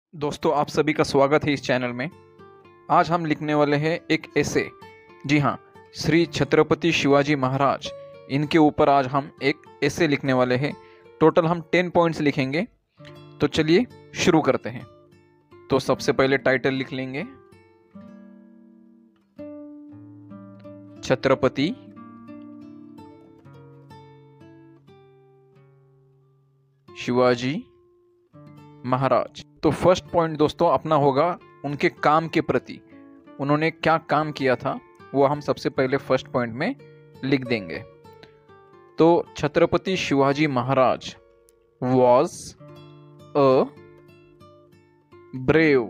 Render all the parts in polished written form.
दोस्तों, आप सभी का स्वागत है इस चैनल में। आज हम लिखने वाले हैं एक ऐसे। जी हाँ, श्री छत्रपति शिवाजी महाराज, इनके ऊपर आज हम एक ऐसे लिखने वाले हैं। टोटल हम 10 पॉइंट्स लिखेंगे। तो चलिए शुरू करते हैं। तो सबसे पहले टाइटल लिख लेंगे, छत्रपति शिवाजी महाराज। तो फर्स्ट पॉइंट दोस्तों अपना होगा उनके काम के प्रति। उन्होंने क्या काम किया था वो हम सबसे पहले फर्स्ट पॉइंट में लिख देंगे। तो Chhatrapati Shivaji Maharaj was a brave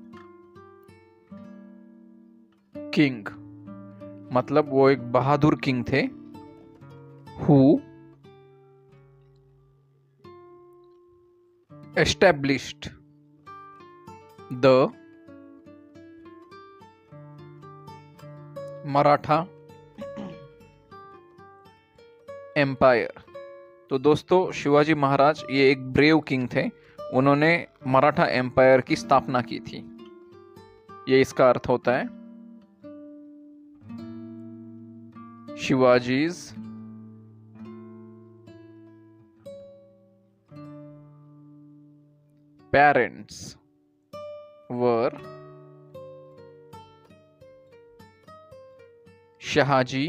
king, मतलब वो एक बहादुर किंग थे। Who established the Maratha empire. तो दोस्तों शिवाजी महाराज ये एक ब्रेव किंग थे। उन्होंने मराठा एम्पायर की स्थापना की थी, ये इसका अर्थ होता है। Shivaji's parents were Shahaji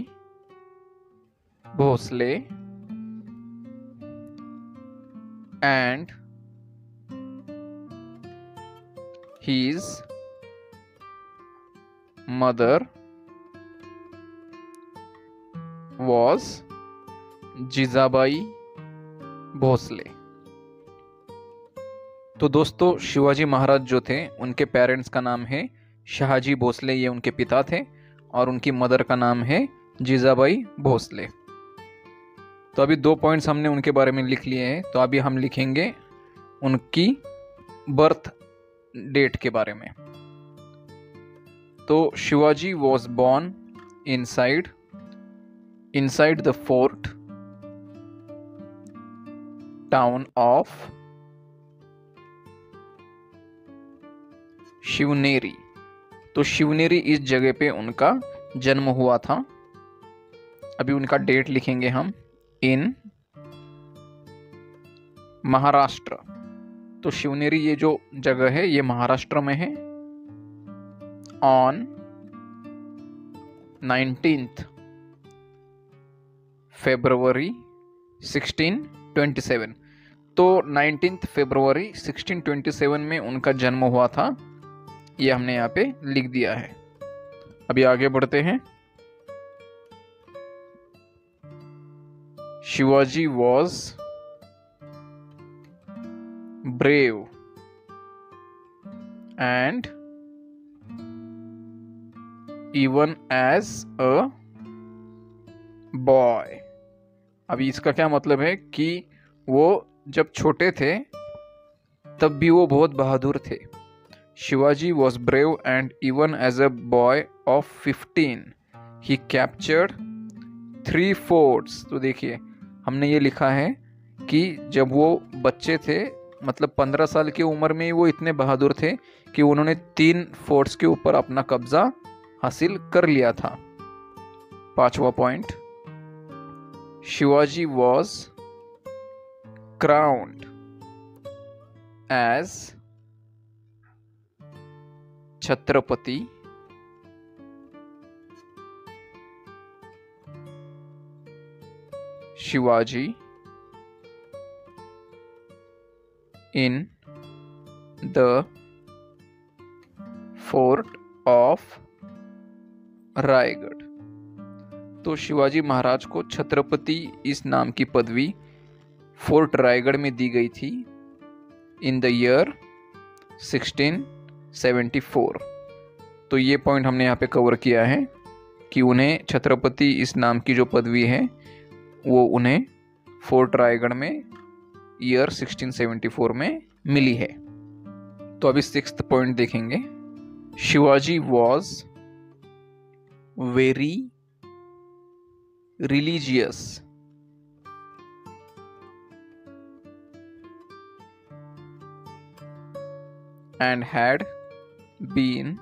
Bhosale and his mother was Jijabai Bhosale. तो दोस्तों शिवाजी महाराज जो थे उनके पेरेंट्स का नाम है शहाजी भोसले, ये उनके पिता थे, और उनकी मदर का नाम है जिजाबाई भोसले। तो अभी 2 पॉइंट्स हमने उनके बारे में लिख लिए हैं। तो अभी हम लिखेंगे उनकी बर्थ डेट के बारे में। तो Shivaji was born inside the fort town of Shivneri. तो शिवनेरी इस जगह पे उनका जन्म हुआ था। अभी उनका डेट लिखेंगे हम इन महाराष्ट्र। तो शिवनेरी ये जो जगह है ये महाराष्ट्र में है। On 19th February 1627। तो 19th February 1627 में उनका जन्म हुआ था, ये हमने यहाँ पे लिख दिया है। अभी आगे बढ़ते हैं। Shivaji was brave and even as a boy. अभी इसका क्या मतलब है कि वो जब छोटे थे तब भी वो बहुत बहादुर थे। Shivaji was brave and even as a boy of 15 he captured 3 forts. तो देखिए हमने ये लिखा है कि जब वो बच्चे थे, मतलब 15 साल की उम्र में ही वो इतने बहादुर थे कि उन्होंने 3 फोर्ट्स के ऊपर अपना कब्जा हासिल कर लिया था। 5वां point, Shivaji was crowned as Chhatrapati Shivaji in the fort of Raigad. तो शिवाजी महाराज को छत्रपति इस नाम की पदवी फोर्ट रायगढ़ में दी गई थी इन द ईयर 1674। तो ये पॉइंट हमने यहाँ पे कवर किया है कि उन्हें छत्रपति इस नाम की जो पदवी है वो उन्हें फोर्ट रायगढ़ में ईयर 1674 में मिली है। तो अभी 6th पॉइंट देखेंगे। Shivaji was very religious and had been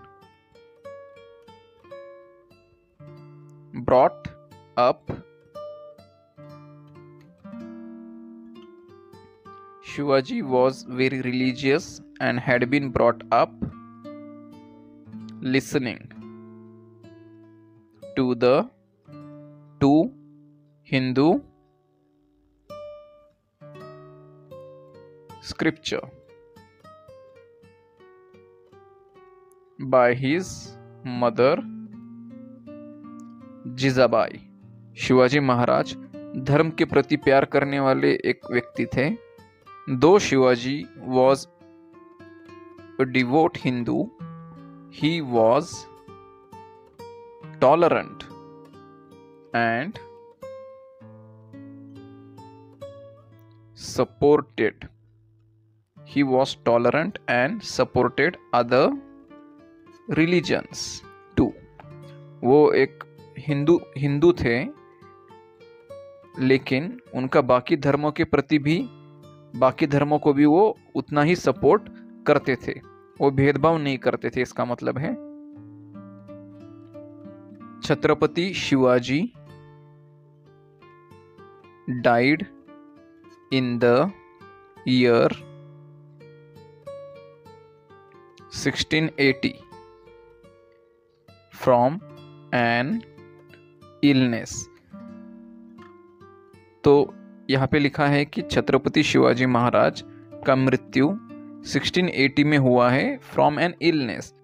brought up. Shivaji was very religious and had been brought up listening to the two Hindu scripture by his mother Jijabai. Shivaji Maharaj धर्म के प्रति प्यार करने वाले एक व्यक्ति थे। Though Shivaji was a devout Hindu, he was tolerant and supported. He was tolerant and supported other religions too. वो एक हिंदू थे, लेकिन उनका बाकी धर्मों के प्रति भी, बाकी धर्मों को भी वो उतना ही सपोर्ट करते थे। वो भेदभाव नहीं करते थे। इसका मतलब है Chhatrapati Shivaji died in the year 1680 from an illness। तो यहाँ पे लिखा है कि छत्रपति शिवाजी महाराज का मृत्यु 1680 में हुआ है फ्रॉम एन इलनेस।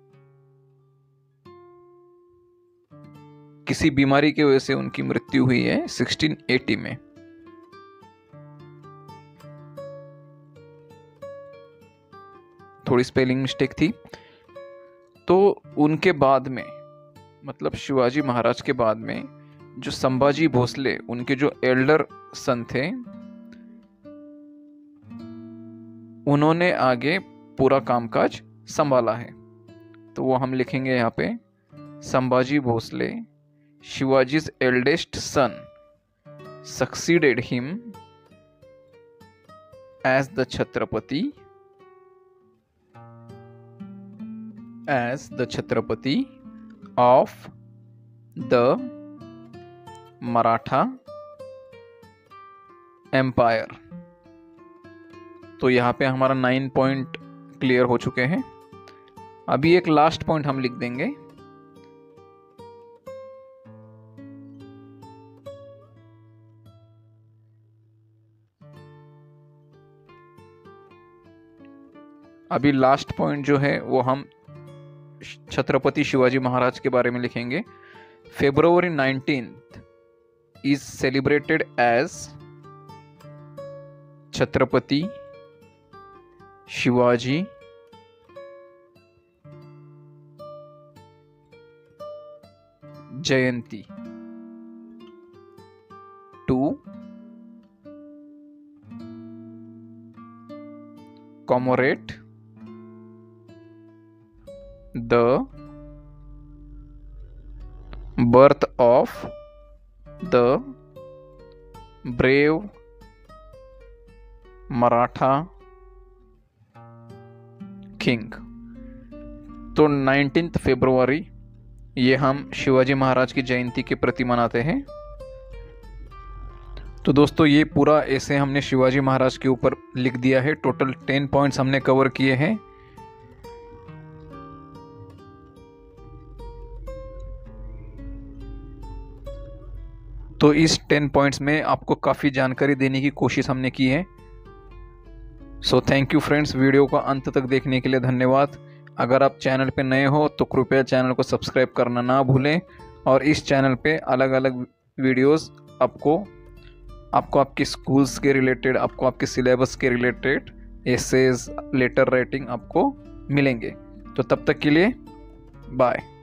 किसी बीमारी की वजह से उनकी मृत्यु हुई है 1680 में। थोड़ी स्पेलिंग मिस्टेक थी। तो उनके बाद में, मतलब शिवाजी महाराज के बाद में जो संभाजी भोसले, उनके जो एल्डर सन थे, उन्होंने आगे पूरा कामकाज संभाला है। तो वो हम लिखेंगे यहाँ पे, Sambhaji Bhosle, शिवाजी's eldest son, succeeded him as the Chhatrapati of the Maratha Empire। तो यहाँ पे हमारा 9 पॉइंट क्लियर हो चुके हैं। अभी एक लास्ट पॉइंट हम लिख देंगे। अभी लास्ट पॉइंट जो है वो हम छत्रपति शिवाजी महाराज के बारे में लिखेंगे। February 19th is celebrated as Chhatrapati Shivaji Jayanti to commemorate the birth of the brave Maratha king। तो 19 फरवरी ये हम शिवाजी महाराज की जयंती के प्रति मनाते हैं। तो दोस्तों ये पूरा ऐसे हमने शिवाजी महाराज के ऊपर लिख दिया है। टोटल 10 पॉइंट्स हमने कवर किए हैं। तो इस 10 पॉइंट्स में आपको काफ़ी जानकारी देने की कोशिश हमने की है। So thank you friends, video को अंत तक देखने के लिए धन्यवाद। अगर आप चैनल पे नए हो तो कृपया चैनल को सब्सक्राइब करना ना भूलें। और इस चैनल पे अलग अलग वीडियोस आपको आपके स्कूल्स के रिलेटेड, आपको आपके सिलेबस के रिलेटेड एसेज, लेटर राइटिंग आपको मिलेंगे। तो तब तक के लिए बाय।